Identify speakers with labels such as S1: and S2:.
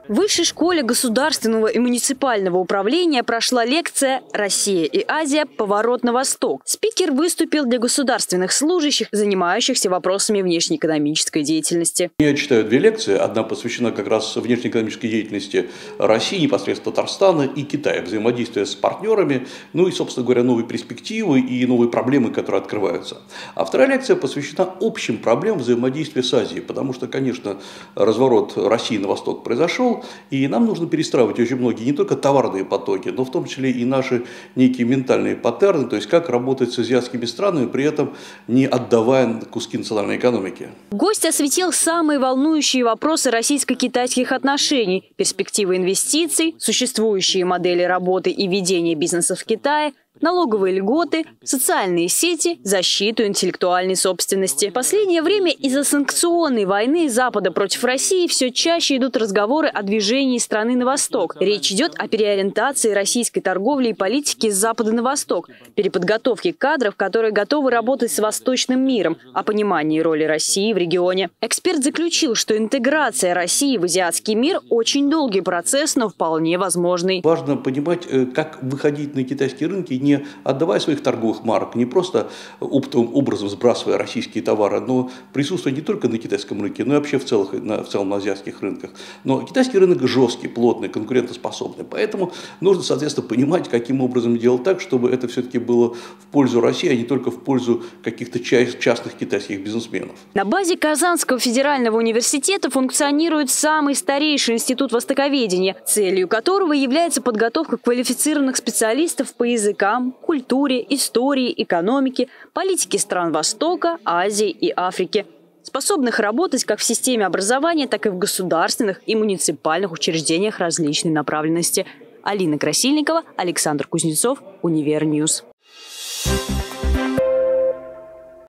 S1: В Высшей школе государственного и муниципального управления прошла лекция «Россия и Азия. Поворот на восток». Спикер выступил для государственных служащих, занимающихся вопросами внешнеэкономической деятельности.
S2: Я читаю две лекции. Одна посвящена как раз внешнеэкономической деятельности России, непосредственно Татарстана и Китая, взаимодействия с партнерами, ну и, собственно говоря, новые перспективы и новые проблемы, которые открываются. А вторая лекция посвящена общим проблемам взаимодействия с Азией, потому что, конечно, разворот России на восток произошел, и нам нужно перестраивать очень многие, не только товарные потоки, но в том числе и наши некие ментальные паттерны, то есть как работать с азиатскими странами, при этом не отдавая куски национальной экономики.
S1: Гость осветил самые волнующие вопросы российско-китайских отношений, перспективы инвестиций, существующие модели работы и ведения бизнеса в Китае, налоговые льготы, социальные сети, защиту интеллектуальной собственности. В последнее время из-за санкционной войны Запада против России все чаще идут разговоры о движении страны на восток. Речь идет о переориентации российской торговли и политики с Запада на восток, переподготовке кадров, которые готовы работать с восточным миром, о понимании роли России в регионе. Эксперт заключил, что интеграция России в азиатский мир – очень долгий процесс, но вполне возможный.
S2: Важно понимать, как выходить на китайские рынки, не отдавая своих торговых марок, не просто оптовым образом сбрасывая российские товары, но присутствуя не только на китайском рынке, но и вообще в целом на азиатских рынках. Но китайский рынок жесткий, плотный, конкурентоспособный. Поэтому нужно, соответственно, понимать, каким образом делать так, чтобы это все-таки было в пользу России, а не только в пользу каких-то частных китайских бизнесменов.
S1: На базе Казанского федерального университета функционирует самый старейший институт востоковедения, целью которого является подготовка квалифицированных специалистов по языкам, культуре, истории, экономике, политике стран Востока, Азии и Африки, способных работать как в системе образования, так и в государственных и муниципальных учреждениях различной направленности. Алина Красильникова, Александр Кузнецов, Универньюз.